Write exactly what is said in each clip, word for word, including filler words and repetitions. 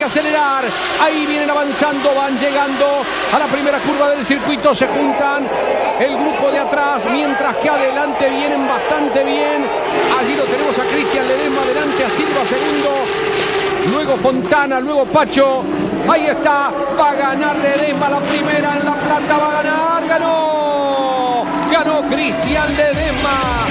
Acelerar, ahí vienen avanzando, van llegando a la primera curva del circuito, se juntan el grupo de atrás, mientras que adelante vienen bastante bien. Allí lo tenemos a Cristian Ledesma, adelante a Silva segundo, luego Fontana, luego Pacho, ahí está, va a ganar Ledesma la primera en La Plata, va a ganar, ganó, ganó Cristian Ledesma.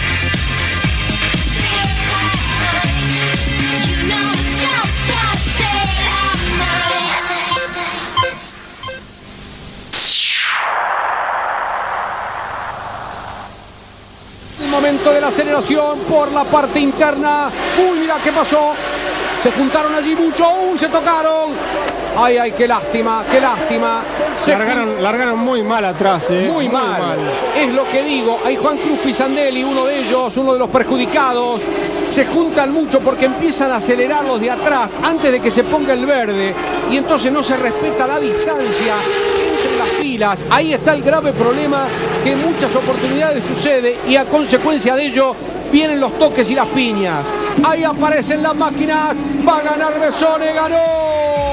Momento de la aceleración por la parte interna. Uy, mira qué pasó. Se juntaron allí mucho. Uy, se tocaron. Ay, ay, qué lástima, qué lástima. Se largaron, largaron muy mal atrás, eh. Muy, muy mal. mal. Es lo que digo. Hay Juan Cruz Pisandelli, uno de ellos, uno de los perjudicados. Se juntan mucho porque empiezan a acelerar los de atrás antes de que se ponga el verde. Y entonces no se respeta la distancia entre las filas. Ahí está el grave problema que en muchas oportunidades sucede y a consecuencia de ello vienen los toques y las piñas. Ahí aparecen las máquinas, va a ganar Besone, ganó.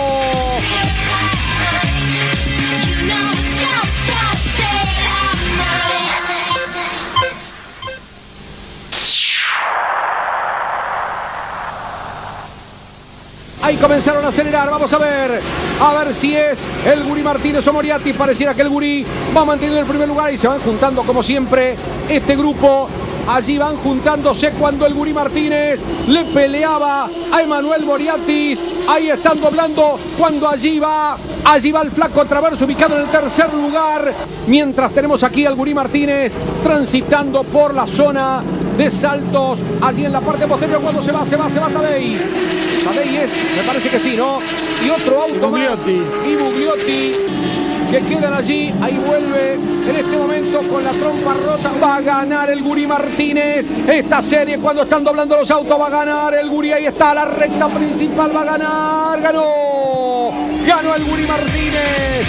Ahí comenzaron a acelerar, vamos a ver, a ver si es el Gurí Martínez o Moriarty. Pareciera que el Gurí va manteniendo el primer lugar y se van juntando como siempre este grupo. Allí van juntándose cuando el Gurí Martínez le peleaba a Emanuel Moriarty. Ahí están doblando cuando allí va, allí va el Flaco Traverso ubicado en el tercer lugar. Mientras tenemos aquí al Gurí Martínez transitando por la zona de saltos. Allí en la parte posterior cuando se va, se va, se va Tadei. Tadei es, me parece que sí, ¿no? Y otro auto y más. Y Bugliotti. Que quedan allí, ahí vuelve en este momento con la trompa rota, va a ganar el Gurí Martínez, esta serie cuando están doblando los autos va a ganar el Gurí, ahí está la recta principal, va a ganar, ganó, ganó el Gurí Martínez.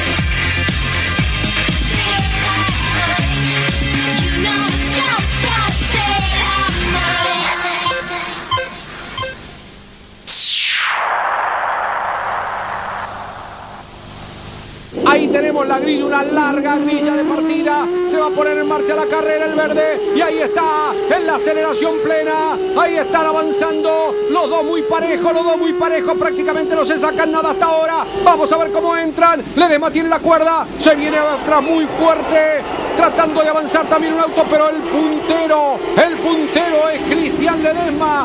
Ahí tenemos la grilla, una larga grilla de partida. Se va a poner en marcha la carrera el verde. Y ahí está, en la aceleración plena. Ahí están avanzando los dos muy parejos, los dos muy parejos. Prácticamente no se sacan nada hasta ahora. Vamos a ver cómo entran. Ledesma tiene la cuerda. Se viene atrás muy fuerte. Tratando de avanzar también un auto, pero el puntero, el puntero es Cristian Ledesma.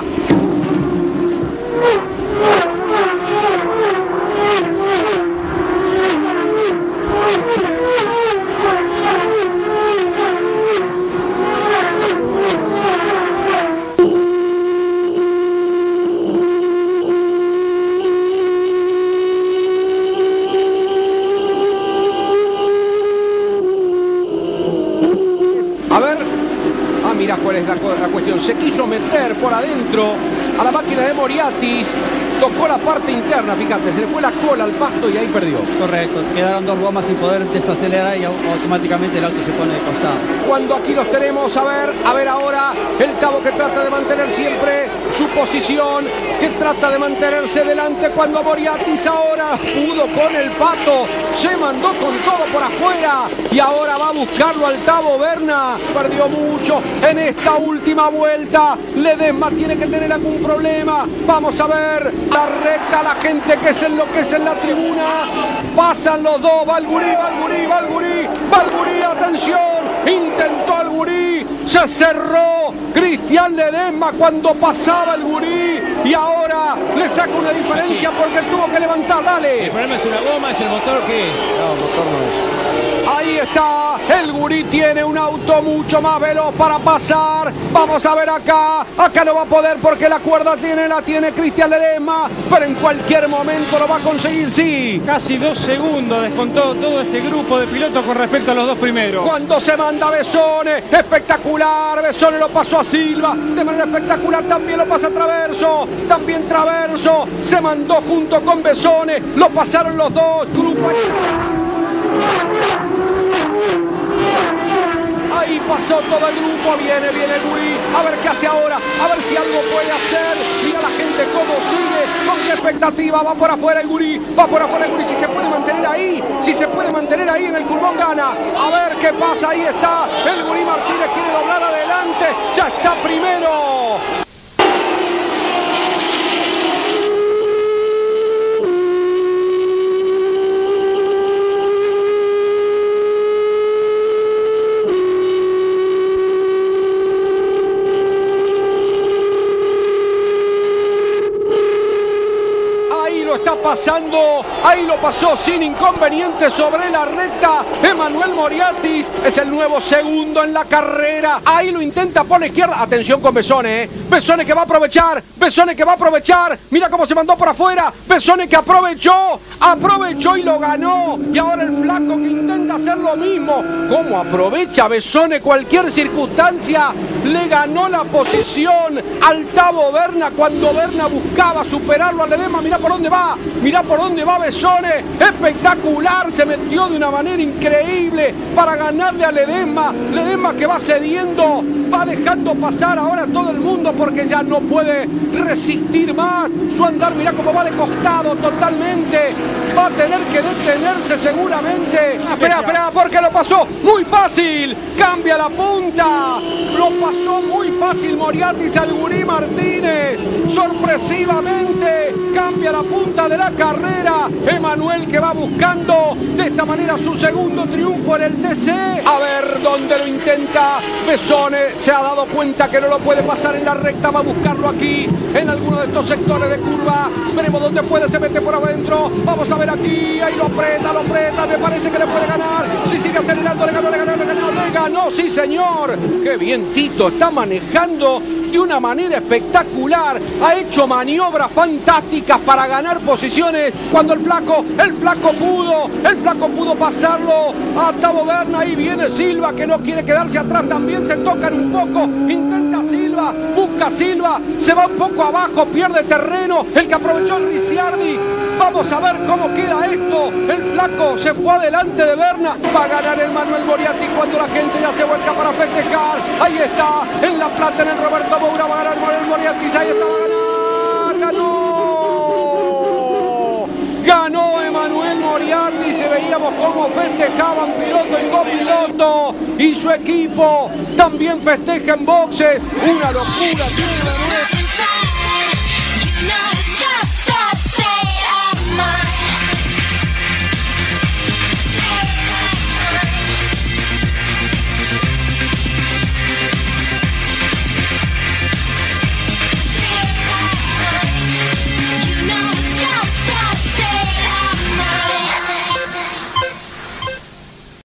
A ver, ah, mira cuál es la, la cuestión. Se quiso meter por adentro a la máquina de Moriarty. Tocó la parte interna, fíjate, se le fue la cola al pasto y ahí perdió. Correcto, quedaron dos gomas sin poder desacelerar y automáticamente el auto se pone de costado. Cuando aquí los tenemos, a ver, a ver ahora, el Cabo que trata de mantener siempre su posición, que trata de mantenerse delante cuando Moriarty ahora pudo con el pato, se mandó con todo por afuera y ahora va a buscarlo al Tavo Berna. Perdió mucho en esta última vuelta, Ledesma tiene que tener algún problema, vamos a ver. La recta, la gente que se enloquece en la tribuna. Pasan los dos, va el Gurí, va el Gurí, va el Gurí, va el Gurí, atención. Intentó el Gurí, se cerró Cristian Ledesma cuando pasaba el Gurí. Y ahora le saca una diferencia porque tuvo que levantar, dale. El problema es una goma, es el motor, ¿qué es? No, el motor no es. Ahí está, el Gurí tiene un auto mucho más veloz para pasar. Vamos a ver acá, acá no va a poder porque la cuerda tiene, la tiene Cristian Ledesma, pero en cualquier momento lo va a conseguir, sí. Casi dos segundos descontó todo este grupo de pilotos con respecto a los dos primeros. Cuando se manda Besone, espectacular, Besone lo pasó a Silva, de manera espectacular también lo pasa a Traverso, también Traverso, se mandó junto con Besone, lo pasaron los dos, grupo. Ahí pasó todo el grupo, viene, viene el Gurí, a ver qué hace ahora, a ver si algo puede hacer. Mira la gente cómo sigue, con qué expectativa, va por afuera el gurí, va por afuera el gurí, si se puede mantener ahí, si se puede mantener ahí en el curvón gana. A ver qué pasa, ahí está, el gurí Martínez quiere doblar adelante, ya está primero. Está pasando, ahí lo pasó sin inconveniente sobre la recta. Emanuel Moriatis es el nuevo segundo en la carrera. Ahí lo intenta por la izquierda. Atención con Bessone, ¿eh? Bessone que va a aprovechar, Bessone que va a aprovechar. Mira cómo se mandó por afuera. Bessone que aprovechó, aprovechó y lo ganó. Y ahora el flaco que intenta hacer lo mismo. ¿Cómo aprovecha Bessone cualquier circunstancia? Le ganó la posición al Tavo Berna cuando Berna buscaba superarlo a Ledesma. Mira por dónde va. Mirá por dónde va Bessone, espectacular, se metió de una manera increíble para ganarle a Ledesma. Ledesma que va cediendo, va dejando pasar ahora a todo el mundo porque ya no puede resistir más su andar. Mirá cómo va de costado totalmente, va a tener que detenerse seguramente. Espera, espera, porque lo pasó muy fácil, cambia la punta, lo pasó muy fácil Moriatis al gurí Martínez, sorpresivamente cambia la punta de la carrera. Emanuel que va buscando de esta manera su segundo triunfo en el T C. A ver dónde lo intenta. Bessone se ha dado cuenta que no lo puede pasar en la recta. Va a buscarlo aquí en alguno de estos sectores de curva. Veremos dónde puede, se mete por adentro. Vamos a ver aquí. Ahí lo aprieta, lo aprieta. Me parece que le puede ganar. Si sigue acelerando, le ganó, le ganó, le ganó, le ganó. Sí, señor. Qué bien Tito está manejando de una manera espectacular. Ha hecho maniobras fantásticas para ganar posiciones cuando el flaco, el flaco pudo, el flaco pudo pasarlo a Tavo Berna. Ahí viene Silva que no quiere quedarse atrás, también se tocan un poco, intenta Silva, busca Silva, se va un poco abajo, pierde terreno, el que aprovechó el Ricciardi. Vamos a ver cómo queda esto. El flaco se fue adelante de Berna. Va a ganar el Manuel Moriatis cuando la gente ya se vuelca para festejar. Ahí está, en La Plata, en el Roberto Moura. Va a ganar Manuel Moriatis. Ahí está, va a ganar. ¡Ganó! Ganó Emanuel Moriatis. Y veíamos cómo festejaban piloto y copiloto. Y su equipo también festeja en boxes. Una locura. Tiene una